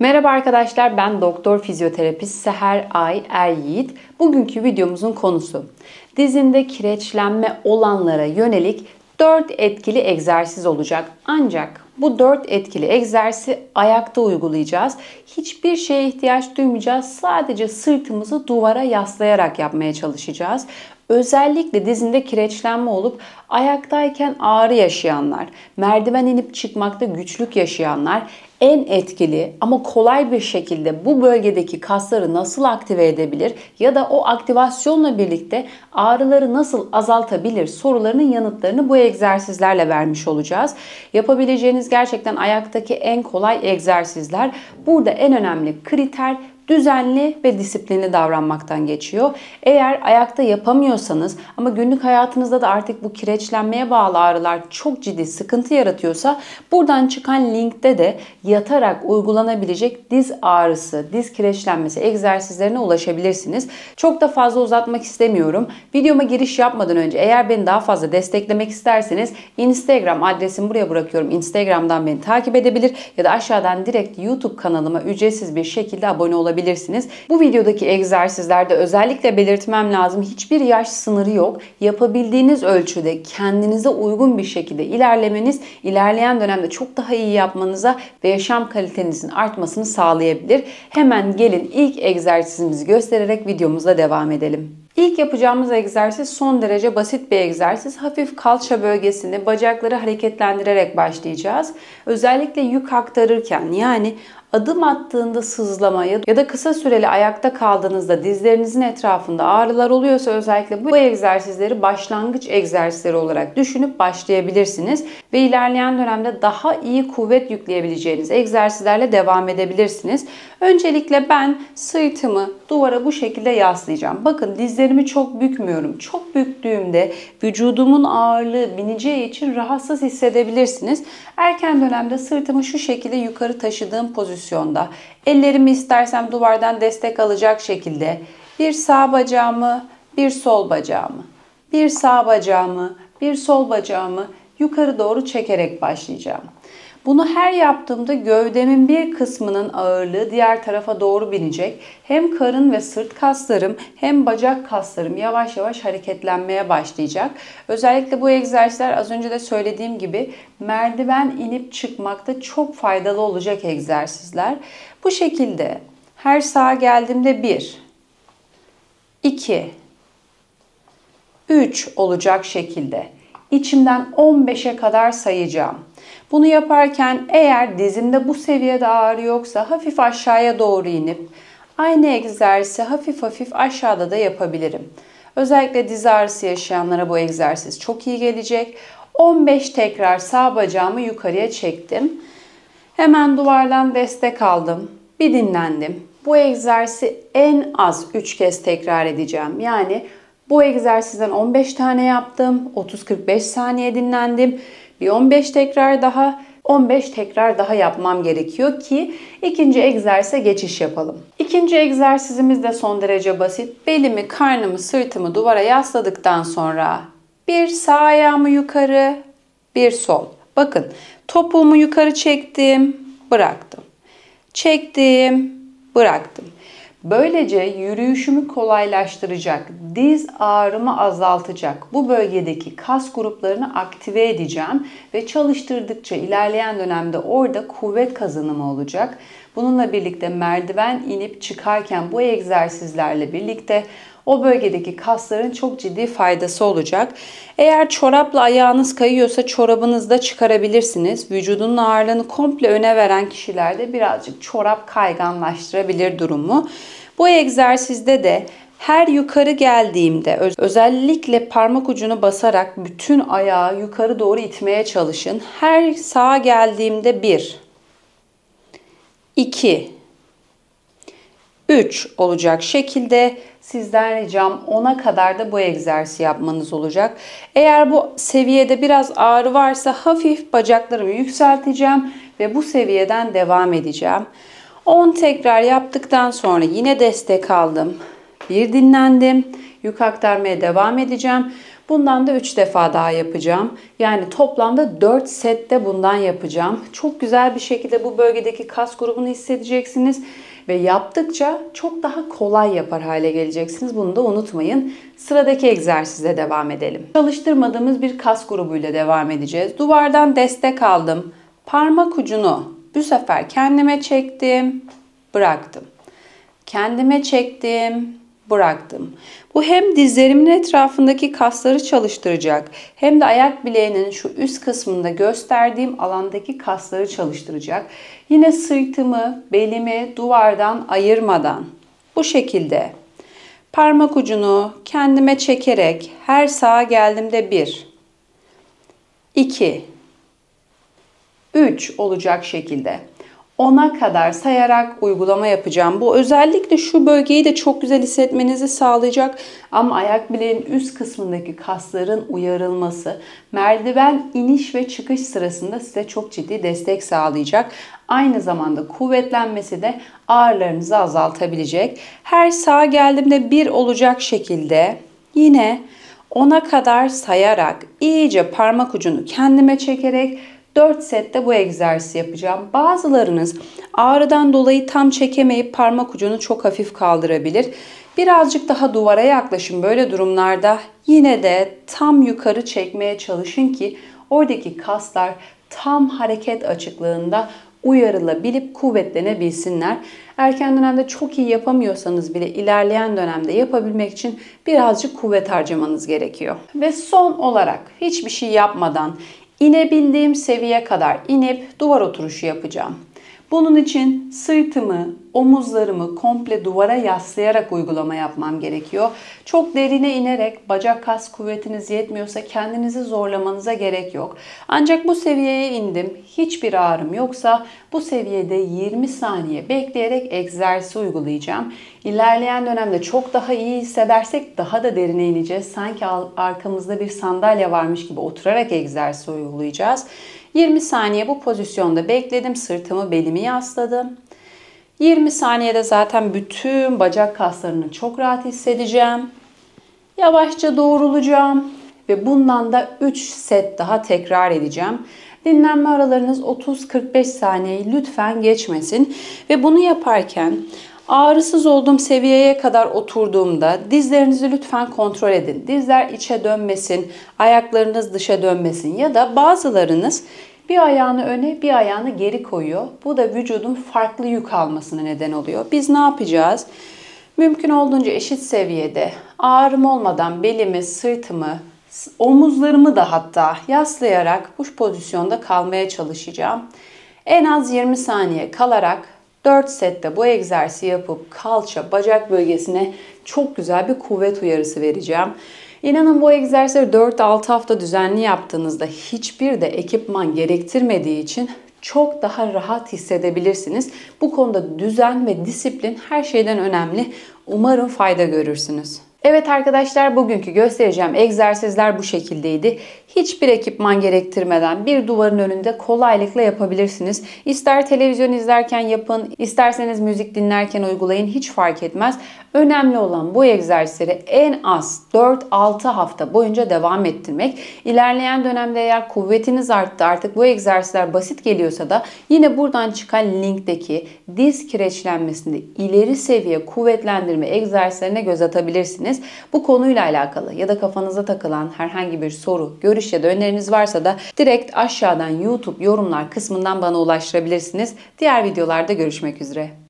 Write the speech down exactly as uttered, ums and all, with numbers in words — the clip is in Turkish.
Merhaba arkadaşlar, ben doktor fizyoterapist Seher Ay Er Yiğit. Bugünkü videomuzun konusu dizinde kireçlenme olanlara yönelik dört etkili egzersiz olacak. Ancak bu dört etkili egzersizi ayakta uygulayacağız. Hiçbir şeye ihtiyaç duymayacağız. Sadece sırtımızı duvara yaslayarak yapmaya çalışacağız. Özellikle dizinde kireçlenme olup ayaktayken ağrı yaşayanlar, merdiven inip çıkmakta güçlük yaşayanlar en etkili ama kolay bir şekilde bu bölgedeki kasları nasıl aktive edebilir ya da o aktivasyonla birlikte ağrıları nasıl azaltabilir sorularının yanıtlarını bu egzersizlerle vermiş olacağız. Yapabileceğiniz gerçekten ayaktaki en kolay egzersizler. Burada en önemli kriter düzenli ve disiplinli davranmaktan geçiyor. Eğer ayakta yapamıyorsanız ama günlük hayatınızda da artık bu kireçlenmeye bağlı ağrılar çok ciddi sıkıntı yaratıyorsa buradan çıkan linkte de yatarak uygulanabilecek diz ağrısı, diz kireçlenmesi egzersizlerine ulaşabilirsiniz. Çok da fazla uzatmak istemiyorum. Videoma giriş yapmadan önce eğer beni daha fazla desteklemek isterseniz Instagram adresimi buraya bırakıyorum. Instagram'dan beni takip edebilir ya da aşağıdan direkt YouTube kanalıma ücretsiz bir şekilde abone olabilirsiniz. Olabilirsiniz. Bu videodaki egzersizlerde özellikle belirtmem lazım. Hiçbir yaş sınırı yok. Yapabildiğiniz ölçüde kendinize uygun bir şekilde ilerlemeniz ilerleyen dönemde çok daha iyi yapmanıza ve yaşam kalitenizin artmasını sağlayabilir. Hemen gelin ilk egzersizimizi göstererek videomuza devam edelim. İlk yapacağımız egzersiz son derece basit bir egzersiz. Hafif kalça bölgesini, bacakları hareketlendirerek başlayacağız. Özellikle yük aktarırken yani adım attığında sızlamaya ya da kısa süreli ayakta kaldığınızda dizlerinizin etrafında ağrılar oluyorsa özellikle bu egzersizleri başlangıç egzersizleri olarak düşünüp başlayabilirsiniz. Ve ilerleyen dönemde daha iyi kuvvet yükleyebileceğiniz egzersizlerle devam edebilirsiniz. Öncelikle ben sırtımı duvara bu şekilde yaslayacağım. Bakın dizlerimi çok bükmüyorum. Çok büktüğümde vücudumun ağırlığı bineceği için rahatsız hissedebilirsiniz. Erken dönemde sırtımı şu şekilde yukarı taşıdığım pozisyonda, ellerimi istersem duvardan destek alacak şekilde bir sağ bacağımı, bir sol bacağımı, bir sağ bacağımı, bir sol bacağımı yukarı doğru çekerek başlayacağım. Bunu her yaptığımda gövdemin bir kısmının ağırlığı diğer tarafa doğru binecek. Hem karın ve sırt kaslarım hem bacak kaslarım yavaş yavaş hareketlenmeye başlayacak. Özellikle bu egzersizler az önce de söylediğim gibi merdiven inip çıkmakta çok faydalı olacak egzersizler. Bu şekilde her sağa geldiğimde bir, iki, üç olacak şekilde içimden on beşe kadar sayacağım. Bunu yaparken eğer dizimde bu seviyede ağrı yoksa hafif aşağıya doğru inip aynı egzersizi hafif hafif aşağıda da yapabilirim. Özellikle diz ağrısı yaşayanlara bu egzersiz çok iyi gelecek. on beş tekrar sağ bacağımı yukarıya çektim. Hemen duvardan destek aldım. Bir dinlendim. Bu egzersizi en az üç kez tekrar edeceğim. Yani bu egzersizden on beş tane yaptım. otuz kırk beş saniye dinlendim. Bir on beş tekrar daha, on beş tekrar daha yapmam gerekiyor ki ikinci egzersize geçiş yapalım. İkinci egzersizimiz de son derece basit. Belimi, karnımı, sırtımı duvara yasladıktan sonra bir sağ ayağımı yukarı, bir sol. Bakın topuğumu yukarı çektim, bıraktım. Çektim, bıraktım. Böylece yürüyüşümü kolaylaştıracak, diz ağrımı azaltacak bu bölgedeki kas gruplarını aktive edeceğim ve çalıştırdıkça ilerleyen dönemde orada kuvvet kazanımı olacak. Bununla birlikte merdiven inip çıkarken bu egzersizlerle birlikte o bölgedeki kasların çok ciddi faydası olacak. Eğer çorapla ayağınız kayıyorsa çorabınızı da çıkarabilirsiniz. Vücudunun ağırlığını komple öne veren kişilerde birazcık çorap kayganlaştırabilir durumu. Bu egzersizde de her yukarı geldiğimde özellikle parmak ucunu basarak bütün ayağı yukarı doğru itmeye çalışın. Her sağa geldiğimde bir, iki, üç olacak şekilde sizden ricam ona kadar da bu egzersizi yapmanız olacak. Eğer bu seviyede biraz ağrı varsa hafif bacaklarımı yükselteceğim ve bu seviyeden devam edeceğim. on tekrar yaptıktan sonra yine destek aldım. Bir dinlendim. Yük aktarmaya devam edeceğim. Bundan da üç defa daha yapacağım. Yani toplamda dört sette bundan yapacağım. Çok güzel bir şekilde bu bölgedeki kas grubunu hissedeceksiniz. Ve yaptıkça çok daha kolay yapar hale geleceksiniz. Bunu da unutmayın. Sıradaki egzersize devam edelim. Çalıştırmadığımız bir kas grubuyla devam edeceğiz. Duvardan destek aldım. Parmak ucunu bu sefer kendime çektim, bıraktım. Kendime çektim, bıraktım. Bu hem dizlerimin etrafındaki kasları çalıştıracak, hem de ayak bileğinin şu üst kısmında gösterdiğim alandaki kasları çalıştıracak. Yine sırtımı, belimi duvardan ayırmadan bu şekilde parmak ucunu kendime çekerek her sağa geldiğimde bir, iki, üç olacak şekilde ona kadar sayarak uygulama yapacağım. Bu özellikle şu bölgeyi de çok güzel hissetmenizi sağlayacak. Ama ayak bileğin üst kısmındaki kasların uyarılması, merdiven iniş ve çıkış sırasında size çok ciddi destek sağlayacak. Aynı zamanda kuvvetlenmesi de ağrılarınızı azaltabilecek. Her sağa geldiğimde bir olacak şekilde yine ona kadar sayarak iyice parmak ucunu kendime çekerek dört sette bu egzersizi yapacağım. Bazılarınız ağrıdan dolayı tam çekemeyip parmak ucunu çok hafif kaldırabilir. Birazcık daha duvara yaklaşın böyle durumlarda. Yine de tam yukarı çekmeye çalışın ki oradaki kaslar tam hareket açıklığında uyarılabilip kuvvetlenebilsinler. Erken dönemde çok iyi yapamıyorsanız bile ilerleyen dönemde yapabilmek için birazcık kuvvet harcamanız gerekiyor. Ve son olarak hiçbir şey yapmadan İnebildiğim seviye kadar inip duvar oturuşu yapacağım. Bunun için sırtımı, omuzlarımı komple duvara yaslayarak uygulama yapmam gerekiyor. Çok derine inerek bacak kas kuvvetiniz yetmiyorsa kendinizi zorlamanıza gerek yok. Ancak bu seviyeye indim. Hiçbir ağrım yoksa bu seviyede yirmi saniye bekleyerek egzersizi uygulayacağım. İlerleyen dönemde çok daha iyi hissedersek daha da derine ineceğiz. Sanki arkamızda bir sandalye varmış gibi oturarak egzersizi uygulayacağız. yirmi saniye bu pozisyonda bekledim. Sırtımı, belimi yasladım. yirmi saniyede zaten bütün bacak kaslarını çok rahat hissedeceğim. Yavaşça doğrulacağım ve bundan da üç set daha tekrar edeceğim. Dinlenme aralarınız otuz kırk beş saniyeyi lütfen geçmesin ve bunu yaparken ağrısız olduğum seviyeye kadar oturduğumda dizlerinizi lütfen kontrol edin. Dizler içe dönmesin, ayaklarınız dışa dönmesin ya da bazılarınız bir ayağını öne bir ayağını geri koyuyor. Bu da vücudun farklı yük almasına neden oluyor. Biz ne yapacağız? Mümkün olduğunca eşit seviyede ağrım olmadan belimi, sırtımı, omuzlarımı da hatta yaslayarak bu pozisyonda kalmaya çalışacağım. En az yirmi saniye kalarak dört sette bu egzersizi yapıp kalça, bacak bölgesine çok güzel bir kuvvet uyarısı vereceğim. İnanın bu egzersizleri dört altı hafta düzenli yaptığınızda hiçbir de ekipman gerektirmediği için çok daha rahat hissedebilirsiniz. Bu konuda düzen ve disiplin her şeyden önemli. Umarım fayda görürsünüz. Evet arkadaşlar, bugünkü göstereceğim egzersizler bu şekildeydi. Hiçbir ekipman gerektirmeden bir duvarın önünde kolaylıkla yapabilirsiniz. İster televizyon izlerken yapın, isterseniz müzik dinlerken uygulayın, hiç fark etmez. Önemli olan bu egzersizleri en az dört altı hafta boyunca devam ettirmek. İlerleyen dönemde eğer kuvvetiniz arttı, artık bu egzersizler basit geliyorsa da yine buradan çıkan linkteki diz kireçlenmesinde ileri seviye kuvvetlendirme egzersizlerine göz atabilirsiniz. Bu konuyla alakalı ya da kafanıza takılan herhangi bir soru, görüş ya da öneriniz varsa da direkt aşağıdan YouTube yorumlar kısmından bana ulaştırabilirsiniz. Diğer videolarda görüşmek üzere.